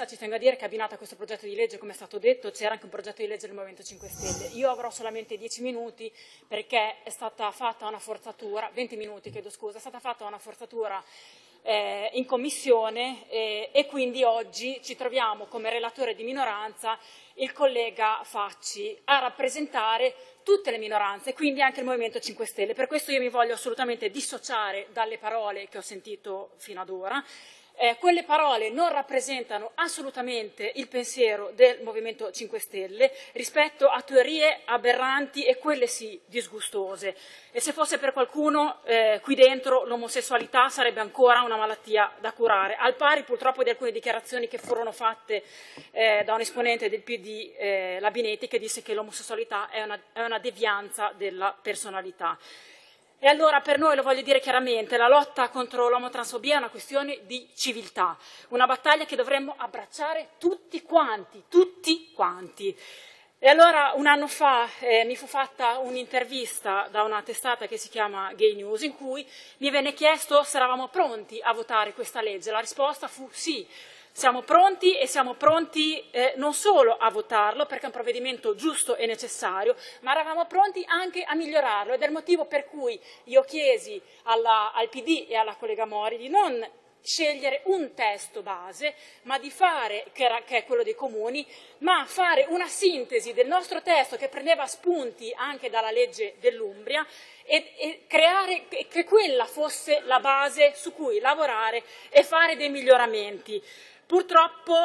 giornalista ci tengo a dire che abbinato a questo progetto di legge, come è stato detto, c'era anche un progetto di legge del Movimento 5 Stelle. Io avrò solamente 10 minuti perché è stata fatta una forzatura, 20 minuti chiedo scusa, è stata fatta una forzatura in commissione e quindi oggi ci troviamo come relatore di minoranza il collega Facci a rappresentare tutte le minoranze, quindi anche il Movimento 5 Stelle. Per questo io mi voglio assolutamente dissociare dalle parole che ho sentito fino ad ora. Quelle parole non rappresentano assolutamente il pensiero del Movimento 5 Stelle rispetto a teorie aberranti e quelle sì disgustose. E se fosse per qualcuno qui dentro l'omosessualità sarebbe ancora una malattia da curare, al pari purtroppo di alcune dichiarazioni che furono fatte da un esponente del PD, Labinetti, che disse che l'omosessualità è una devianza della personalità. E allora per noi, lo voglio dire chiaramente, la lotta contro l'omotransfobia è una questione di civiltà, una battaglia che dovremmo abbracciare tutti quanti, tutti quanti. E allora un anno fa mi fu fatta un'intervista da una testata che si chiama Gay News, in cui mi venne chiesto se eravamo pronti a votare questa legge. La risposta fu sì. Siamo pronti e siamo pronti non solo a votarlo perché è un provvedimento giusto e necessario, ma eravamo pronti anche a migliorarlo ed è il motivo per cui io chiesi al PD e alla collega Mori di non scegliere un testo base, ma di fare, che è quello dei comuni, ma fare una sintesi del nostro testo che prendeva spunti anche dalla legge dell'Umbria e creare che quella fosse la base su cui lavorare e fare dei miglioramenti. Purtroppo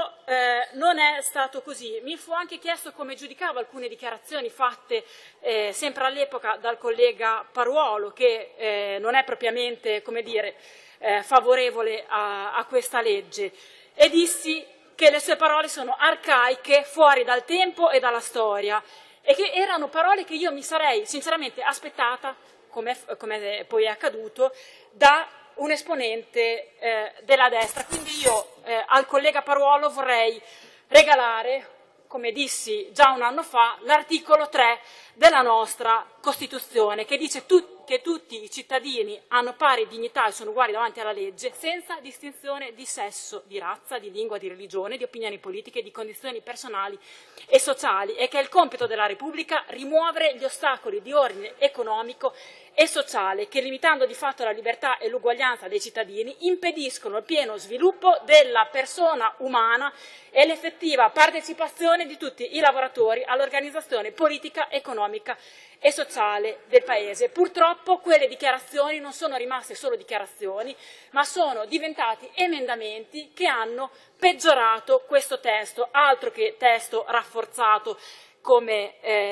non è stato così. Mi fu anche chiesto come giudicavo alcune dichiarazioni fatte sempre all'epoca dal collega Paruolo, che non è propriamente, come dire, favorevole a questa legge, e dissi che le sue parole sono arcaiche, fuori dal tempo e dalla storia, e che erano parole che io mi sarei sinceramente aspettata, come poi è accaduto, da un esponente della destra. Quindi io al collega Paruolo vorrei regalare, come dissi già un anno fa, l'articolo 3 della nostra Costituzione, che dice che tutti i cittadini hanno pari dignità e sono uguali davanti alla legge, senza distinzione di sesso, di razza, di lingua, di religione, di opinioni politiche, di condizioni personali e sociali, e che è il compito della Repubblica rimuovere gli ostacoli di ordine economico e sociale che, limitando di fatto la libertà e l'uguaglianza dei cittadini, impediscono il pieno sviluppo della persona umana e l'effettiva partecipazione di tutti i lavoratori all'organizzazione politica, economica e sociale del Paese. Purtroppo quelle dichiarazioni non sono rimaste solo dichiarazioni, ma sono diventati emendamenti che hanno peggiorato questo testo, altro che testo rafforzato, come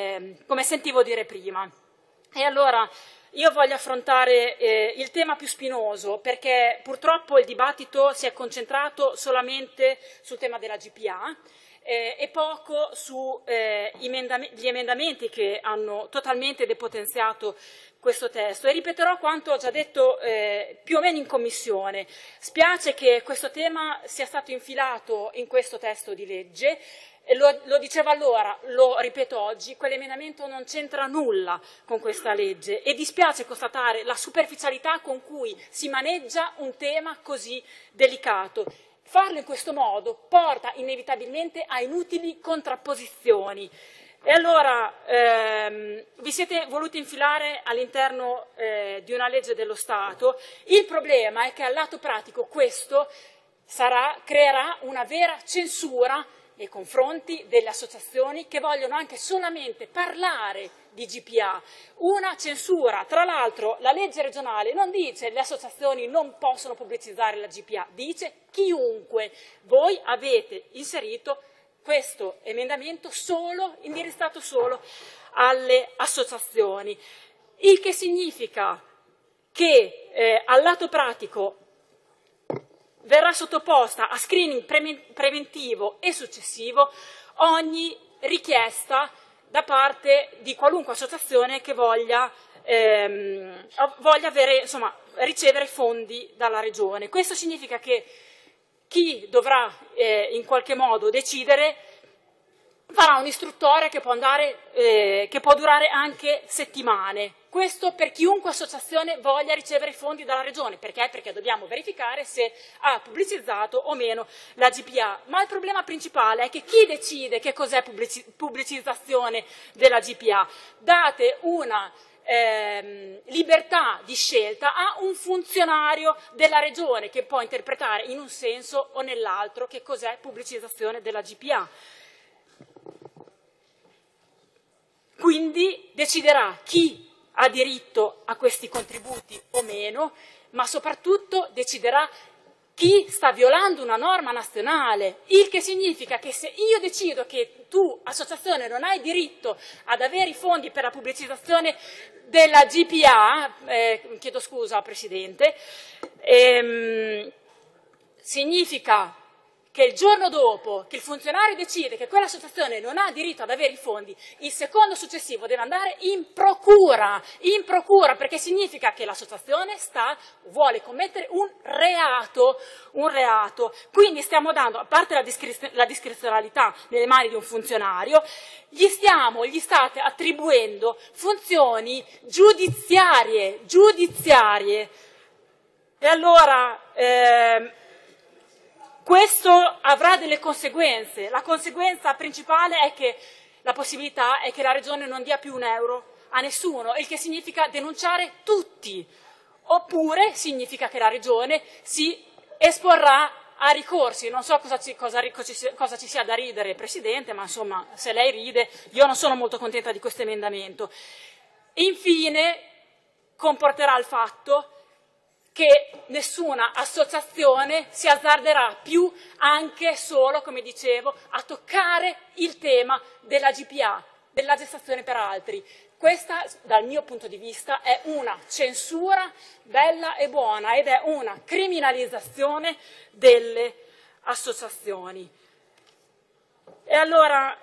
sentivo dire prima. E allora io voglio affrontare il tema più spinoso, perché purtroppo il dibattito si è concentrato solamente sul tema della GPA e poco sugli emendamenti che hanno totalmente depotenziato questo testo. E ripeterò quanto ho già detto più o meno in commissione. Spiace che questo tema sia stato infilato in questo testo di legge. Lo dicevo allora, lo ripeto oggi, quell'emendamento non c'entra nulla con questa legge e dispiace constatare la superficialità con cui si maneggia un tema così delicato. Farlo in questo modo porta inevitabilmente a inutili contrapposizioni. E allora vi siete voluti infilare all'interno di una legge dello Stato. Il problema è che al lato pratico questo creerà una vera censura nei confronti delle associazioni che vogliono anche solamente parlare di GPA. Una censura, tra l'altro la legge regionale non dice le associazioni non possono pubblicizzare la GPA, dice chiunque. Voi avete inserito questo emendamento indirizzato solo alle associazioni, il che significa che al lato pratico verrà sottoposta a screening preventivo e successivo ogni richiesta da parte di qualunque associazione che voglia ricevere fondi dalla Regione. Questo significa che chi dovrà in qualche modo decidere farà un'istruttoria che può durare anche settimane. Questo per chiunque associazione voglia ricevere fondi dalla Regione. Perché? Perché dobbiamo verificare se ha pubblicizzato o meno la GPA. Ma il problema principale è che chi decide che cos'è pubblicizzazione della GPA? Date una libertà di scelta a un funzionario della Regione che può interpretare in un senso o nell'altro che cos'è pubblicizzazione della GPA. Quindi deciderà chi ha diritto a questi contributi o meno, ma soprattutto deciderà chi sta violando una norma nazionale, il che significa che se io decido che tu, associazione, non hai diritto ad avere i fondi per la pubblicizzazione della GPA, chiedo scusa Presidente, significa che il giorno dopo che il funzionario decide che quell'associazione non ha diritto ad avere i fondi, il secondo successivo deve andare in procura, perché significa che l'associazione vuole commettere un reato. Quindi stiamo dando, a parte la discrezionalità nelle mani di un funzionario, gli state attribuendo funzioni giudiziarie. E allora questo avrà delle conseguenze. La conseguenza principale è che la possibilità è che la Regione non dia più un euro a nessuno, il che significa denunciare tutti. Oppure significa che la Regione si esporrà a ricorsi. Non so cosa ci sia da ridere, Presidente, ma insomma, se lei ride, io non sono molto contenta di questo emendamento. Infine, comporterà il fatto che nessuna associazione si azzarderà più anche solo, come dicevo, a toccare il tema della GPA, della gestazione per altri. Questa, dal mio punto di vista, è una censura bella e buona ed è una criminalizzazione delle associazioni. E allora,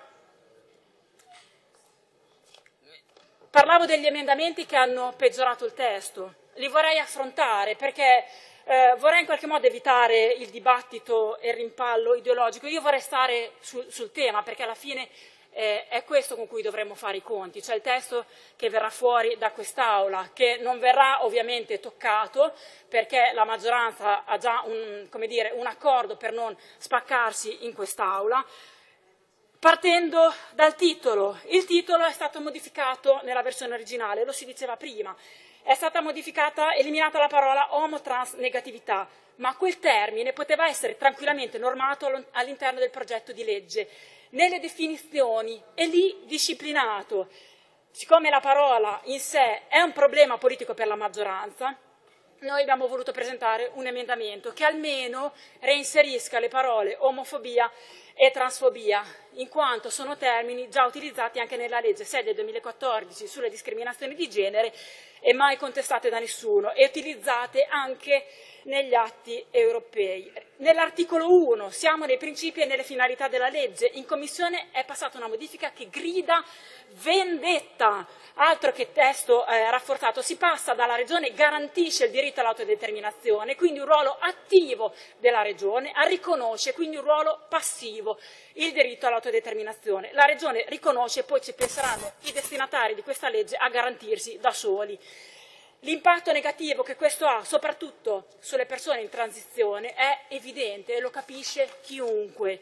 parlavo degli emendamenti che hanno peggiorato il testo. Li vorrei affrontare perché vorrei in qualche modo evitare il dibattito e il rimpallo ideologico. Io vorrei stare sul tema perché alla fine è questo con cui dovremmo fare i conti, cioè il testo che verrà fuori da quest'Aula, che non verrà ovviamente toccato perché la maggioranza ha già un accordo per non spaccarsi in quest'Aula. Partendo dal titolo, il titolo è stato modificato nella versione originale, lo si diceva prima. È stata eliminata la parola omotrans negatività, ma quel termine poteva essere tranquillamente normato all'interno del progetto di legge, nelle definizioni e lì disciplinato. Siccome la parola in sé è un problema politico per la maggioranza, noi abbiamo voluto presentare un emendamento che almeno reinserisca le parole omofobia e transfobia, in quanto sono termini già utilizzati anche nella legge 6 del 2014 sulle discriminazioni di genere e mai contestate da nessuno, e utilizzate anche negli atti europei. Nell'articolo 1 siamo nei principi e nelle finalità della legge. In Commissione è passata una modifica che grida vendetta, altro che testo rafforzato. Si passa dalla Regione garantisce il diritto all'autodeterminazione, quindi un ruolo attivo della Regione, a riconosce quindi un ruolo passivo, il diritto all'autodeterminazione. La Regione riconosce e poi ci penseranno i destinatari di questa legge a garantirsi da soli. L'impatto negativo che questo ha, soprattutto sulle persone in transizione, è evidente e lo capisce chiunque.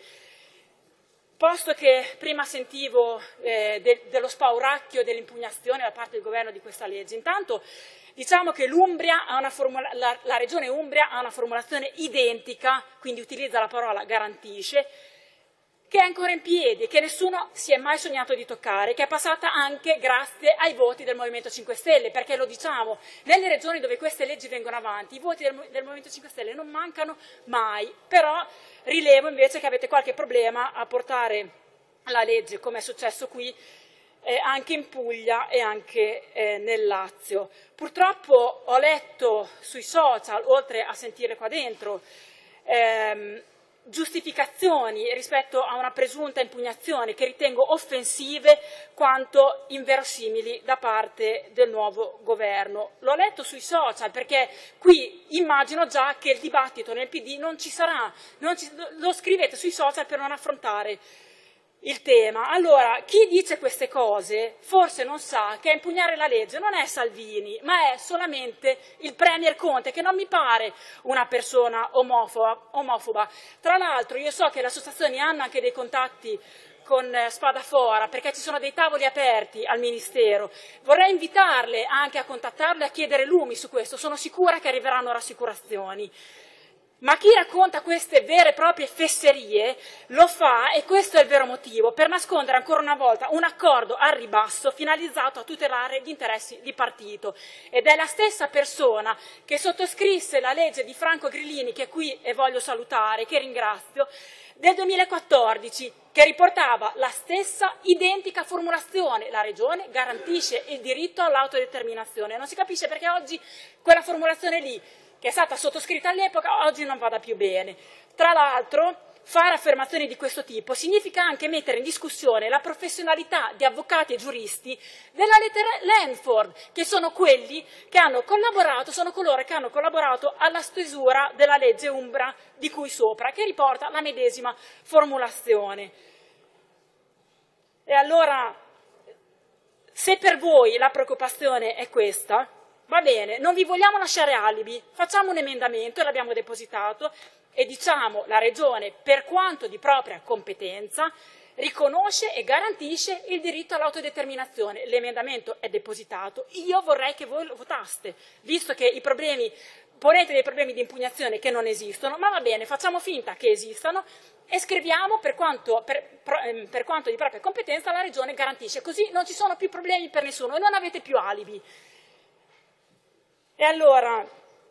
Posto che prima sentivo dello spauracchio dell'impugnazione da parte del governo di questa legge, intanto diciamo che la Regione Umbria ha una formulazione identica, quindi utilizza la parola garantisce, che è ancora in piedi, che nessuno si è mai sognato di toccare, che è passata anche grazie ai voti del Movimento 5 Stelle, perché lo diciamo, nelle regioni dove queste leggi vengono avanti, i voti del Movimento 5 Stelle non mancano mai, però rilevo invece che avete qualche problema a portare la legge, come è successo qui, anche in Puglia e anche nel Lazio. Purtroppo ho letto sui social, oltre a sentire qua dentro, giustificazioni rispetto a una presunta impugnazione che ritengo offensive quanto inverosimili da parte del nuovo governo. L'ho letto sui social perché qui immagino già che il dibattito nel PD non ci sarà, lo scrivete sui social per non affrontare il tema. Allora, chi dice queste cose forse non sa che a impugnare la legge non è Salvini, ma è solamente il Premier Conte, che non mi pare una persona omofoba. Tra l'altro io so che le associazioni hanno anche dei contatti con Spadafora, perché ci sono dei tavoli aperti al Ministero. Vorrei invitarle anche a contattarle e a chiedere lumi su questo, sono sicura che arriveranno rassicurazioni. Ma chi racconta queste vere e proprie fesserie lo fa, e questo è il vero motivo, per nascondere ancora una volta un accordo al ribasso finalizzato a tutelare gli interessi di partito. Ed è la stessa persona che sottoscrisse la legge di Franco Grillini, che qui voglio salutare, che ringrazio, del 2014, che riportava la stessa identica formulazione: la Regione garantisce il diritto all'autodeterminazione. Non si capisce perché oggi quella formulazione lì, che è stata sottoscritta all'epoca, oggi non vada più bene. Tra l'altro, fare affermazioni di questo tipo significa anche mettere in discussione la professionalità di avvocati e giuristi della lettera Lanford, che sono quelli che hanno collaborato, sono coloro che hanno collaborato alla stesura della legge Umbra di cui sopra, che riporta la medesima formulazione. E allora, se per voi la preoccupazione è questa, va bene, non vi vogliamo lasciare alibi, facciamo un emendamento, e l'abbiamo depositato, e diciamo: la Regione, per quanto di propria competenza, riconosce e garantisce il diritto all'autodeterminazione. L'emendamento è depositato, io vorrei che voi lo votaste, visto che ponete dei problemi di impugnazione che non esistono, ma va bene, facciamo finta che esistano e scriviamo: per quanto di propria competenza la Regione garantisce, così non ci sono più problemi per nessuno e non avete più alibi. E allora,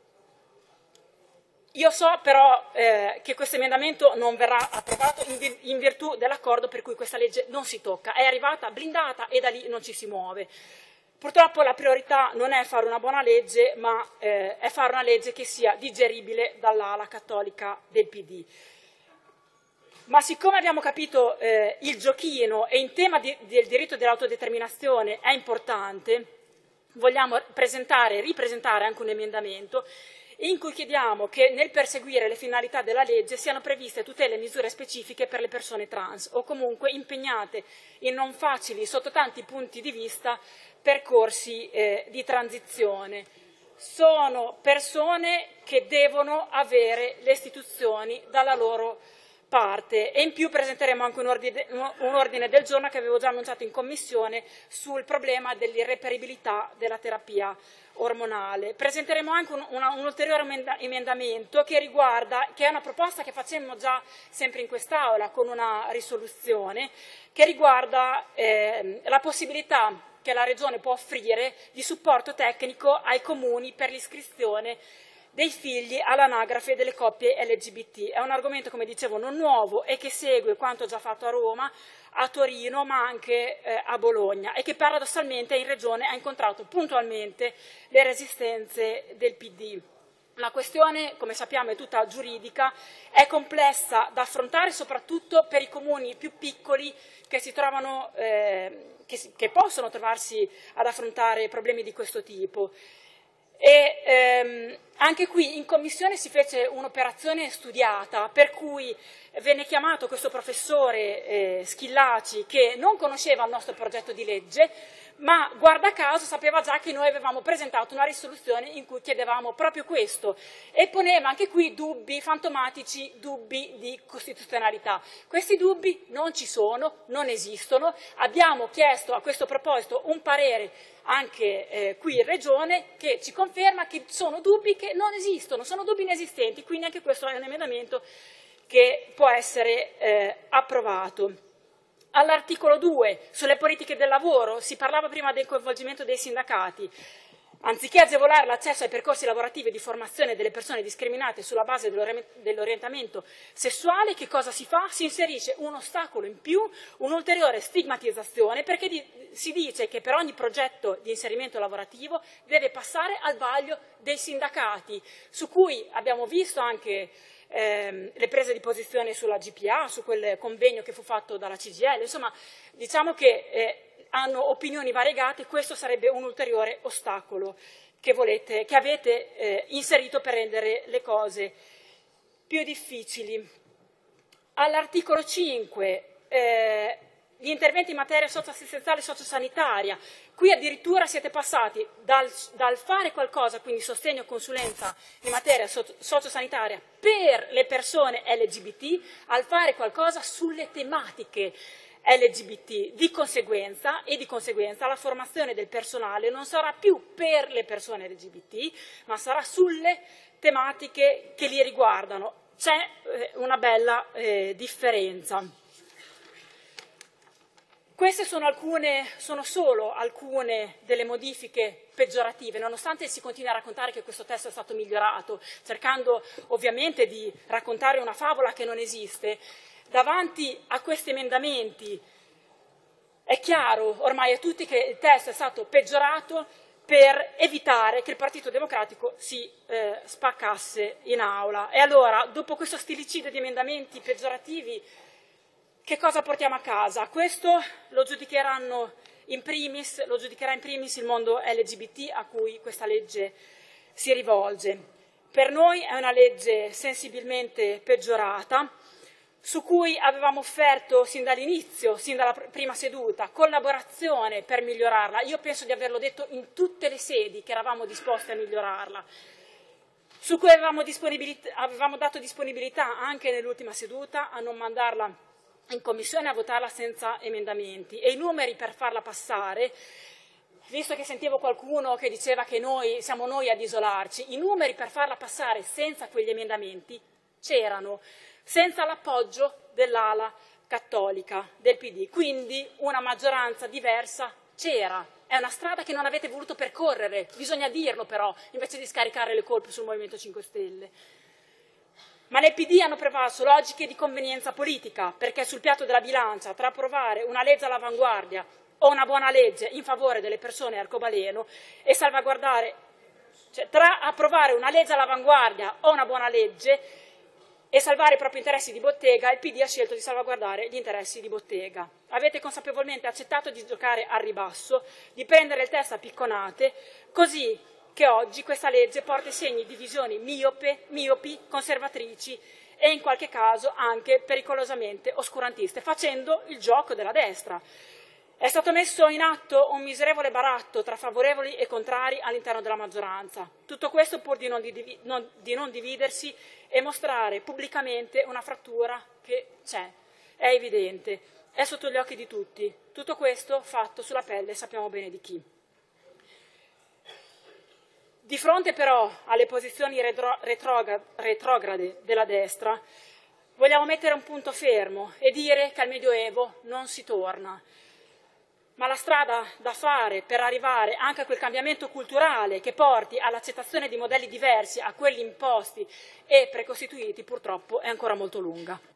io so però che questo emendamento non verrà approvato in virtù dell'accordo per cui questa legge non si tocca, è arrivata blindata e da lì non ci si muove. Purtroppo la priorità non è fare una buona legge, ma è fare una legge che sia digeribile dall'ala cattolica del PD. Ma siccome abbiamo capito il giochino e in tema del diritto dell'autodeterminazione è importante, vogliamo ripresentare anche un emendamento in cui chiediamo che nel perseguire le finalità della legge siano previste tutele e misure specifiche per le persone trans, o comunque impegnate in non facili, sotto tanti punti di vista, percorsi di transizione. Sono persone che devono avere le istituzioni dalla loro parte, e in più presenteremo anche un ordine del giorno che avevo già annunciato in commissione sul problema dell'irreperibilità della terapia ormonale. Presenteremo anche un ulteriore emendamento che è una proposta che facemmo già sempre in quest'Aula con una risoluzione, che riguarda la possibilità che la Regione può offrire di supporto tecnico ai comuni per l'iscrizione dei figli all'anagrafe delle coppie LGBT. È un argomento, come dicevo, non nuovo e che segue quanto già fatto a Roma, a Torino, ma anche a Bologna, e che paradossalmente in Regione ha incontrato puntualmente le resistenze del PD. La questione, come sappiamo, è tutta giuridica, è complessa da affrontare soprattutto per i comuni più piccoli che che possono trovarsi ad affrontare problemi di questo tipo. E anche qui in commissione si fece un'operazione studiata, per cui venne chiamato questo professore Schillaci, che non conosceva il nostro progetto di legge, ma guarda caso sapeva già che noi avevamo presentato una risoluzione in cui chiedevamo proprio questo, e poneva anche qui dubbi fantomatici, dubbi di costituzionalità. Questi dubbi non ci sono, non esistono. Abbiamo chiesto a questo proposito un parere anche qui in Regione, che ci conferma che sono dubbi che non esistono, sono dubbi inesistenti, quindi anche questo è un emendamento che può essere approvato. All'articolo 2, sulle politiche del lavoro, si parlava prima del coinvolgimento dei sindacati. Anziché agevolare l'accesso ai percorsi lavorativi di formazione delle persone discriminate sulla base dell'orientamento sessuale, che cosa si fa? Si inserisce un ostacolo in più, un'ulteriore stigmatizzazione, perché si dice che per ogni progetto di inserimento lavorativo deve passare al vaglio dei sindacati, su cui abbiamo visto anche le prese di posizione sulla GPA, su quel convegno che fu fatto dalla CGIL. Insomma, diciamo che hanno opinioni variegate. Questo sarebbe un ulteriore ostacolo che avete inserito per rendere le cose più difficili. All'articolo 5 gli interventi in materia socioassistenziale e sociosanitaria. Qui addirittura siete passati dal fare qualcosa, quindi sostegno e consulenza in materia sociosanitaria per le persone LGBT, al fare qualcosa sulle tematiche LGBT. Di conseguenza la formazione del personale non sarà più per le persone LGBT, ma sarà sulle tematiche che li riguardano. C'è una bella differenza. Queste sono solo alcune delle modifiche peggiorative, nonostante si continui a raccontare che questo testo è stato migliorato, cercando ovviamente di raccontare una favola che non esiste. Davanti a questi emendamenti è chiaro ormai a tutti che il testo è stato peggiorato per evitare che il Partito Democratico si spaccasse in aula. E allora, dopo questo stillicidio di emendamenti peggiorativi, che cosa portiamo a casa? Questo lo giudicherà in primis il mondo LGBT a cui questa legge si rivolge. Per noi è una legge sensibilmente peggiorata, su cui avevamo offerto sin dall'inizio, sin dalla prima seduta, collaborazione per migliorarla. Io penso di averlo detto in tutte le sedi che eravamo disposti a migliorarla, su cui avevamo dato disponibilità anche nell'ultima seduta a non mandarla in commissione a votarla senza emendamenti, e i numeri per farla passare, visto che sentivo qualcuno che diceva che siamo noi ad isolarci, i numeri per farla passare senza quegli emendamenti c'erano, senza l'appoggio dell'ala cattolica del PD, quindi una maggioranza diversa c'era. È una strada che non avete voluto percorrere, bisogna dirlo però, invece di scaricare le colpe sul Movimento 5 Stelle. Ma nel PD hanno prevalso logiche di convenienza politica, perché sul piatto della bilancia, tra approvare una legge all'avanguardia o una buona legge in favore delle persone arcobaleno e salvaguardare, cioè tra approvare una legge all'avanguardia o una buona legge e salvare i propri interessi di bottega, il PD ha scelto di salvaguardare gli interessi di bottega. Avete consapevolmente accettato di giocare al ribasso, di prendere il testo a picconate, così che oggi questa legge porta i segni di visioni miopi, conservatrici e in qualche caso anche pericolosamente oscurantiste, facendo il gioco della destra. È stato messo in atto un miserevole baratto tra favorevoli e contrari all'interno della maggioranza. Tutto questo pur di non dividersi e mostrare pubblicamente una frattura che c'è, è evidente, è sotto gli occhi di tutti. Tutto questo fatto sulla pelle sappiamo bene di chi. Di fronte però alle posizioni retrograde della destra, vogliamo mettere un punto fermo e dire che al Medioevo non si torna. Ma la strada da fare per arrivare anche a quel cambiamento culturale che porti all'accettazione di modelli diversi a quelli imposti e precostituiti purtroppo è ancora molto lunga.